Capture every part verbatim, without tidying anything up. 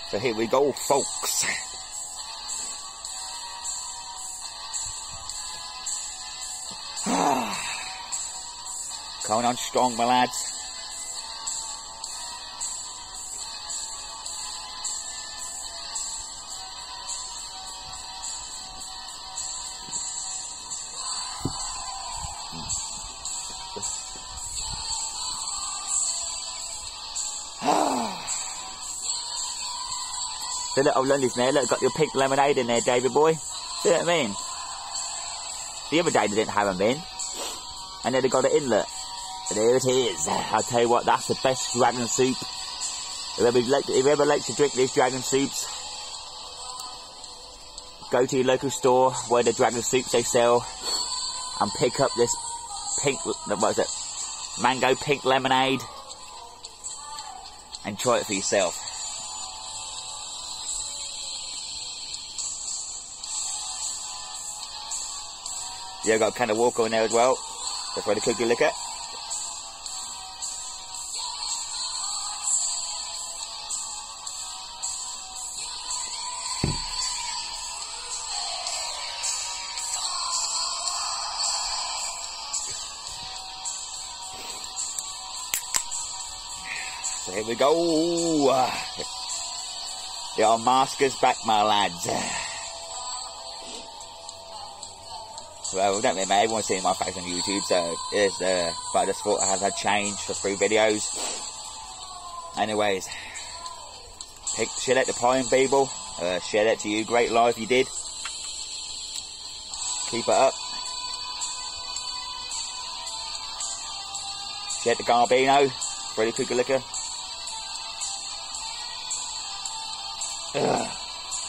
So here we go, folks. Coming on strong, my lads. The little Lundies there, look, got your pink lemonade in there, David boy. See what I mean? The other day they didn't have them in. And then they got it in, look. There it is. I'll tell you what, that's the best dragon soup. Whoever, whoever likes to drink these dragon soups, go to your local store where the dragon soups they sell and pick up this pink, what is it? Mango pink lemonade and try it for yourself. Yeah, I've got a can of Walker in there as well. That's where the cookie liquor. So here we go. The old masker's back, my lads. Well, don't really matter, everyone's seeing my face on YouTube, so it is, uh, but I just thought I had had change for three videos. Anyways, pick, share that to Pine people, uh, share that to you, great life you did. Keep it up. Share it to Garbino, Freddy Cooker Liquor. Ugh.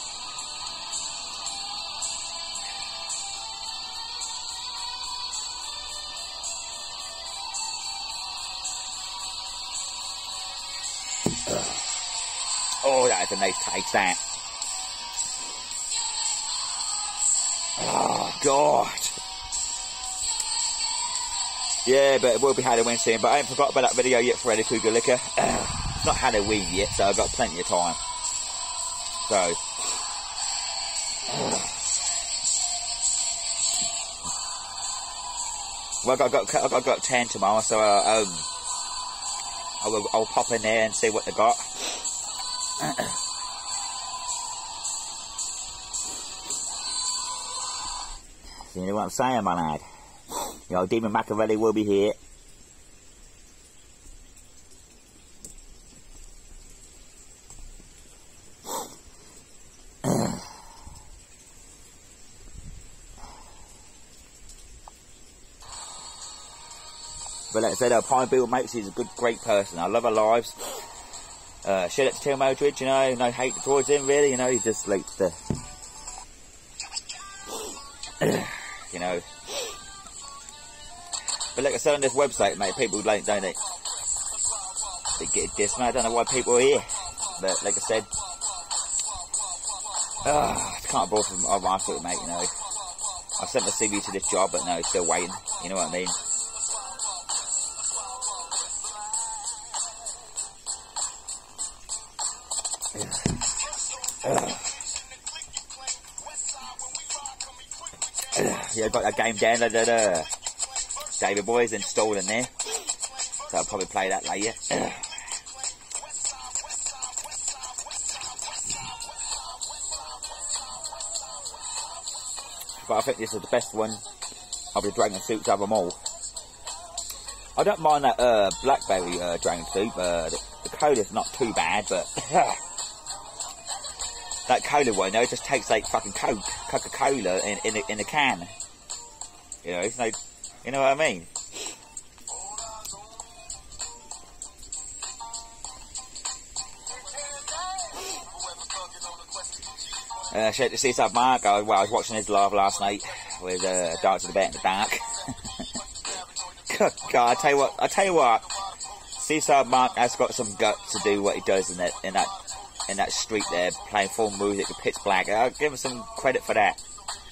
Oh, that is a nice taste, that. Oh, God. Yeah, but it will be Halloween soon. But I haven't forgot about that video yet for Freddy Krueger Liquor. Uh, it's not Halloween yet, so I've got plenty of time. So. Uh. Well, I've got, I've got, I've got ten tomorrow, so uh, um, I will, I'll pop in there and see what they got. You know what I'm saying, my lad? You know, Demon Machiavelli will be here. But like I said, uh, Pine Bill makes he's a good, great person. I love our lives. Uh, shout out to Tim Eldridge, you know, no hate towards him really, you know, he just likes to, you know. But like I said on this website, mate, people like, don't they? They get this, man. I don't know why people are here. But like I said, uh, I can't bother from oh, my foot, mate, you know. I sent my C V to this job, but no, still waiting, you know what I mean? Yeah, I've got that game downloaded, uh, David Boy's installed in there, so I'll probably play that later. But I think this is the best one of the dragon soups of them all. I don't mind that uh, blackberry uh, dragon soup, uh, the, the cola's not too bad, but that cola one, though, it just tastes like fucking Coke, Coca-Cola in, in, a, in a can. You know, it's no, you know what I mean? Uh, shout out to Seaside Mark. I, well, I was watching his live last night with uh, Darts of the Bet in the Dark. God, I tell you what, I tell you what, Seaside Mark has got some guts to do what he does in that in that in that street there, playing full music with pitch black. I'll give him some credit for that.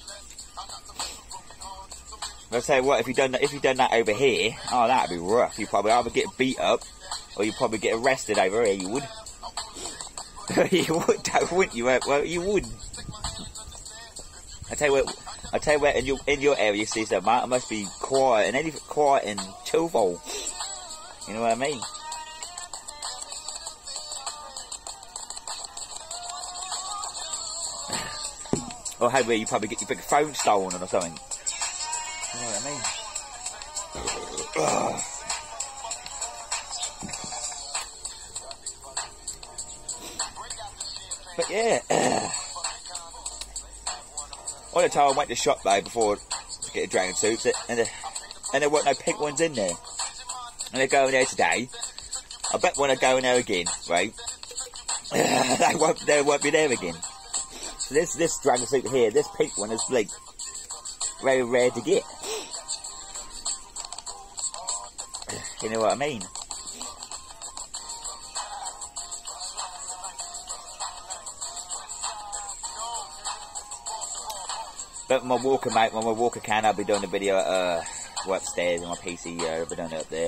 I'll tell you what, if you done that, if you done that over here, oh, that'd be rough. You probably either get beat up, or you probably get arrested over here. You would. You would, though, wouldn't you? Well, you would. I tell you what. I tell you what. In your in your area, you see stuff. It must be quiet and anything quiet and chillful. You know what I mean? Or how where you probably get your big phone stolen or something. You know what I mean? Ugh. But yeah. All the time I went to the shop though before to get a dragon suit, and there, and there weren't no pink ones in there. And they're going there today. I bet when I go in there again, right? they won't, they won't be there again. So this this dragon suit here, this pink one is like very rare to get. You know what I mean? But my walker, mate, when my walker can, I'll be doing a video uh, upstairs on my P C. Uh, I'll be doing it up there.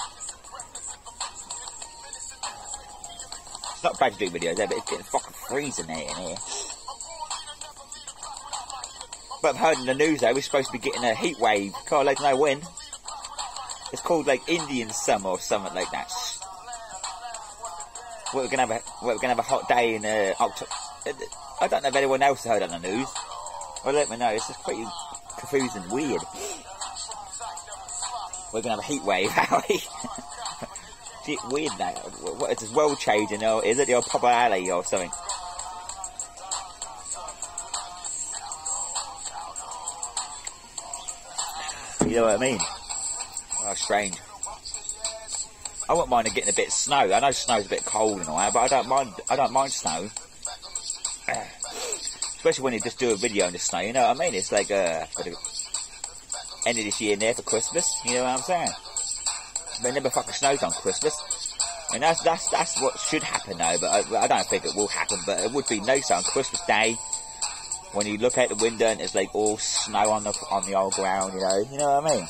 It's not bad to do videos there, but it's getting fucking freezing there in here. But I've heard in the news though, we're supposed to be getting a heat wave. Can't let know when. It's called like Indian summer or something like that. We're gonna have a we're gonna have a hot day in uh, October. I don't know if anyone else heard on the news. Well, let me know. It's just pretty confusing and weird. We're gonna have a heat wave, are we? It's weird now. What is this world changing? Or is it the old Papa Alley or something? You know what I mean? Oh, strange. I wouldn't mind getting a bit of snow. I know snow's a bit cold and all that, but I don't mind. I don't mind snow, especially when you just do a video on the snow. You know what I mean? It's like uh, for the end of this year and there for Christmas. You know what I'm saying? But it never fucking snows on Christmas, and that's that's that's what should happen though. But I, I don't think it will happen. But it would be nice on Christmas Day when you look out the window and it's like all snow on the on the old ground. You know, you know what I mean?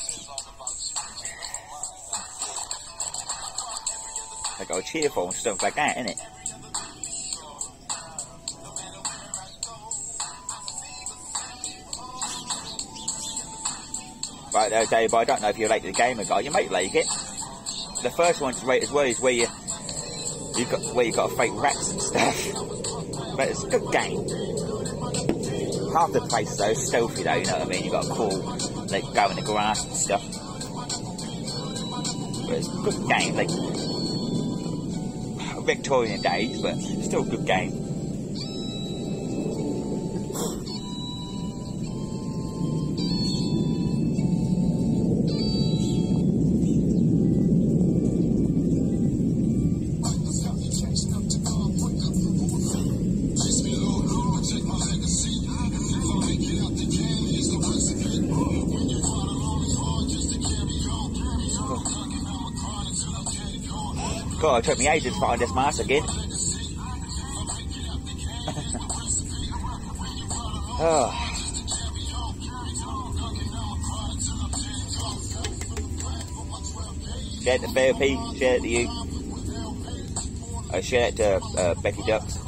Like all cheerful and stuff like that, innit? Right there, Dave, I don't know if you're late to the game or not. You might like it. The first one's right as well is where you you got where you got to fight rats and stuff. But it's a good game. Half the place though is stealthy though, you know what I mean? You got to crawl, like go in the grass and stuff. But it's a good game, like Victorian days, but still a good game. God, it took me ages to find this mask again. Oh. Share it to Therapy, share it to you. I share it to uh, Becky Ducks.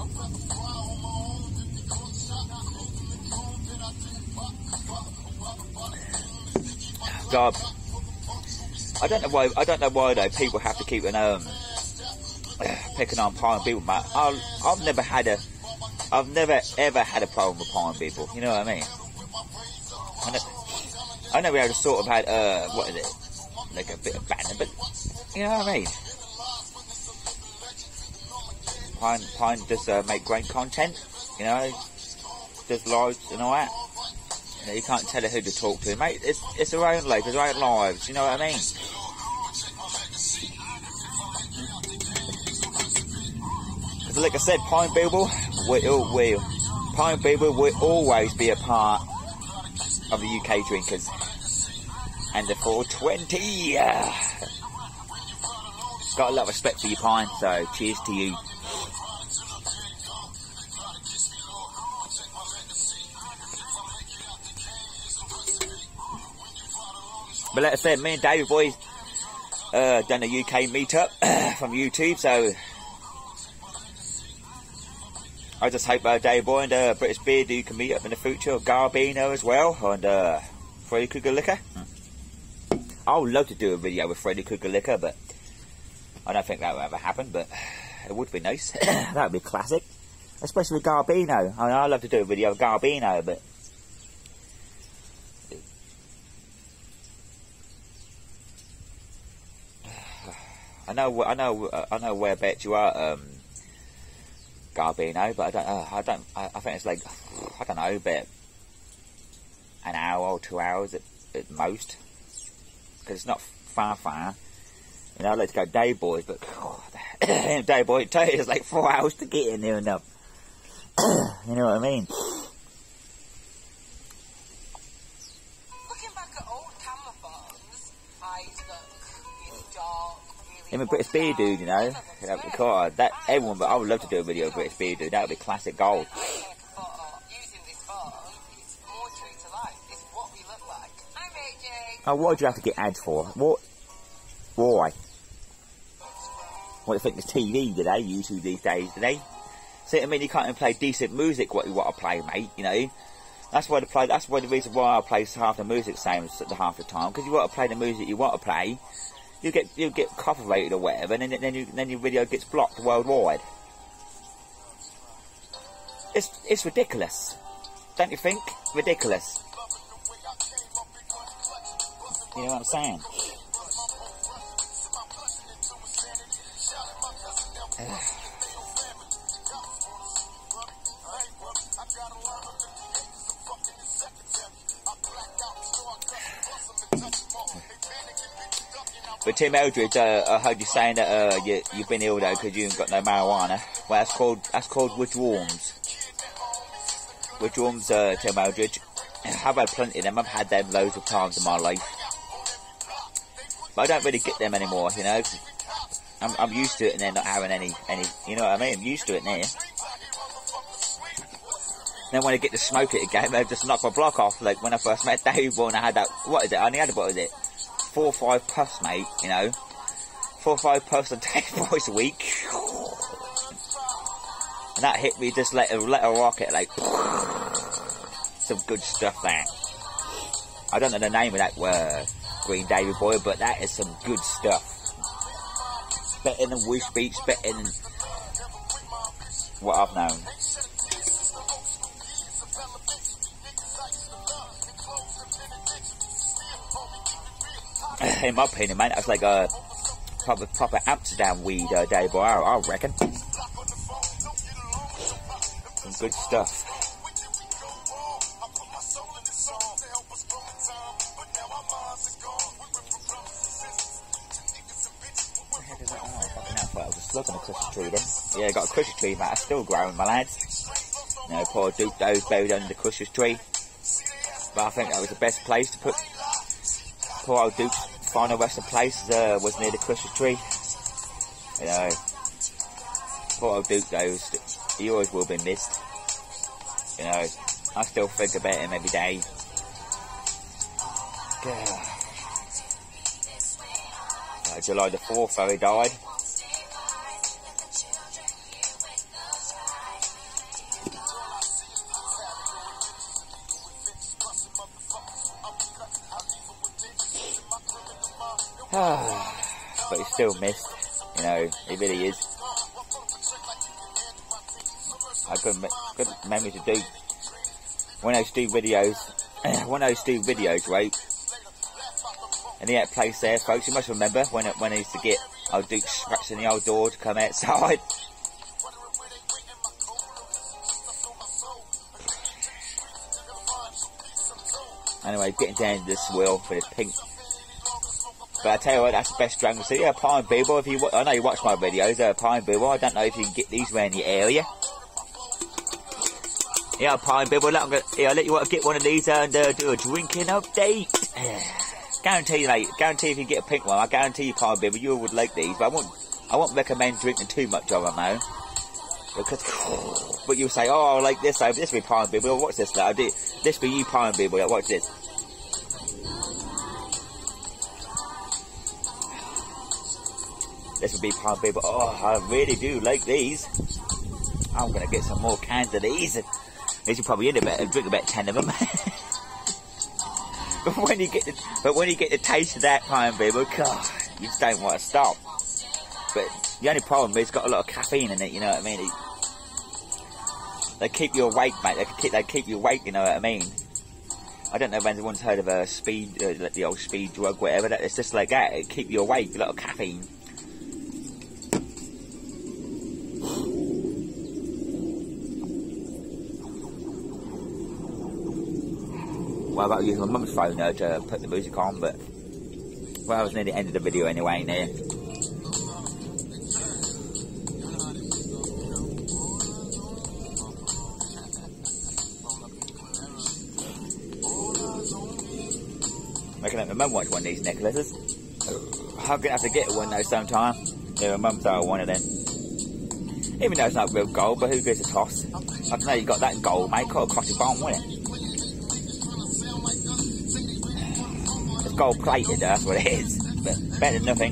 God, I don't know why. I don't know why though. People have to keep an um. picking on pine people, mate. I've, I've never had a, I've never ever had a problem with pine people. You know what I mean? I know, I know we have sort of had, uh, what is it? Like a bit of banter, but you know what I mean? Pine, Pine does uh, make great content. You know, does lives and all that. You know, you can't tell her who to talk to, mate. It's it's her own life, it's her own lives. You know what I mean? Like I said, Pine People will, will, Pine People will always be a part of the U K drinkers and the four twenty. Uh, got a lot of respect for you, Pine. So cheers to you. But like I said, me and David boys uh, done a U K meetup from YouTube, so. I just hope uh, Dave Boy and uh, British Beardo can meet up in the future, of Garbino as well, and uh, Freddy Krueger Liquor. I would love to do a video with Freddy Krueger Liquor, but I don't think that will ever happen, but it would be nice. That would be classic. Especially with Garbino. I mean, I'd love to do a video with Garbino, but... I know, I know, I know where bet you are, um, Garbino, but I don't, uh, I don't, I, I think it's like, I don't know, but an hour or two hours at, at most, because it's not far, far. You know, I'd like to go Day Boys, but oh, Day Boy, it's like four hours to get in there and up. You know what I mean? Looking back at old camera phones, eyes look really dark, really. I'm a British Beardo, you know. God, that everyone, but I would love to do a video of British Beardo. That would be classic gold. Using this phone, it's more true to life. It's what we look like. I'm A J. Oh, what do you have to get ads for? What? Why? What do you think is T V today? YouTube these days today. See, I mean, you can't even play decent music. What you want to play, mate? You know. That's why the play. That's why the reason why I play half the music same as the half the time, because you want to play the music you want to play. You get you get copyrighted or whatever, and then then you then your video gets blocked worldwide. It's it's ridiculous, don't you think? Ridiculous. You know what I'm saying? But Tim Eldridge, uh, I heard you saying that uh, you, you've been ill though because you ain't got no marijuana. Well, that's called that's called withdrawals. Withdrawals, uh, Tim Eldridge. I've had plenty of them. I've had them loads of times in my life, but I don't really get them anymore. You know, I'm I'm used to it, and they're not having any any. You know what I mean? I'm used to it now. Then when I get to smoke it again, they just knock my block off. Like when I first met Dave Boy and I had that. What is it? I only had what is it? Four or five puffs, mate, you know. Four or five puffs a day, twice a week. And that hit me just let a, let a rocket, like, some good stuff there. I don't know the name of that uh, Green Davy Boy, but that is some good stuff. Better than Wish Beats, better than what I've known. In my opinion, man, that's like a proper, proper Amsterdam weed, uh, Dave Boy, I, I reckon. Some good stuff. What the heck is that? Oh, fucking hell, I thought I was just looking at a Christmas tree then. Yeah, got a Christmas tree, mate, that's still growing, my lads. You know, poor Duke Doe's buried under the Christmas tree. But I think that was the best place to put poor old Duke's final resting place uh, was near the Christmas tree. You know, poor old Duke though, he always will be missed. You know, I still think about him every day. Uh, July the fourth, though, he died. But he's still missed, you know, he really is. I got good memory to do. When I used to do videos, when I used to do videos, right, and he had a place there, folks, you must remember when it, when I used to get old Duke scratching the old door to come outside. Anyway, getting down to this wheel for this pink. But I tell you what, that's the best Dragon City. Yeah, Pine Beeble. If you, I know you watch my videos. Uh, Pine Beeble. I don't know if you can get these around your area. Yeah, Pine Beeble. Let, gonna, yeah, I'll let you want to get one of these and uh, do a drinking update. Guarantee you, mate. Guarantee if you get a pink one, I guarantee you, Pine Beeble, you would like these. But I won't. I won't recommend drinking too much of them, though. Because, but you'll say, oh, I like this. This be Pine Beeble. Watch this. Like, this be you, Pine Beeble. Watch this. This would be Pine Beeble. Oh, I really do like these. I'm gonna get some more cans of these. These will probably eat about, drink about ten of them. But when you get the, but when you get the taste of that Pine People, God, you just don't want to stop. But the only problem is it's got a lot of caffeine in it. You know what I mean? It, they keep you awake, mate. They keep they keep you awake. You know what I mean? I don't know if anyone's heard of a speed, uh, like the old speed drug, whatever. That it's just like that. It keep you awake. A lot of caffeine. Well, I've got to use my mum's phone now to put the music on, but well, I was near the end of the video anyway. Now, making up my mum wants one of these necklaces. I'm gonna have to get one though sometime. Yeah, my mum's got one of them. Even though it's not real gold, but who gives a toss? I don't know. You got that gold, mate. Could have cost you bomb, wouldn't it? Gold plated, that's what it is, but better than nothing.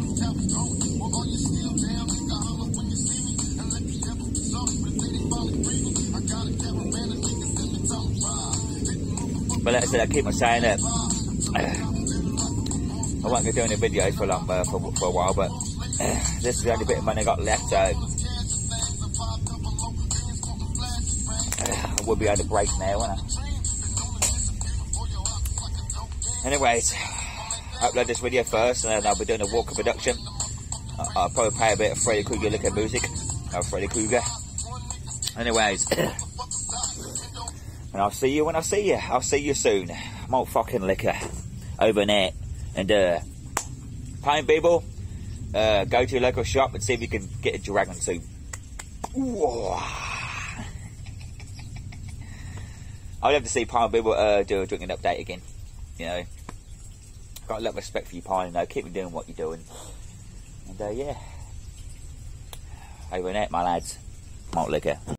But like I said, I keep on saying that uh, I won't be doing the videos for long, uh, for, for a while, but uh, this is the only bit of money I got left, so uh, I will be able to break now, won't I? Anyways, upload this video first, and then I'll be doing a Walker production. I'll probably play a bit of Freddy Krueger looking music. Oh, Freddy Krueger. Anyways, and I'll see you when I see you. I'll see you soon. Malt fucking liquor over net. And uh, Pine People, uh, go to your local shop and see if you can get a dragon soup. I'd love to see Pine People uh, do a drinking update again. You know. Got a lot of respect for you, Pine, though. Keep doing what you're doing. And, uh, yeah. Over and out, my lads. Malt liquor.